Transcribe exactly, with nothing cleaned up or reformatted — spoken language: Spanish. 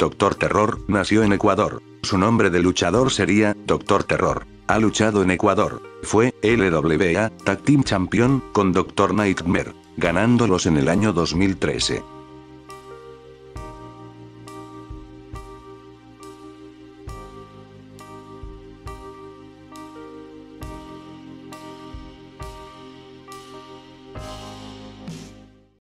Doctor Terror nació en Ecuador. Su nombre de luchador sería Doctor Terror. Ha luchado en Ecuador. Fue L W A Tag Team Champion con Doctor Nightmare, ganándolos en el año dos mil trece.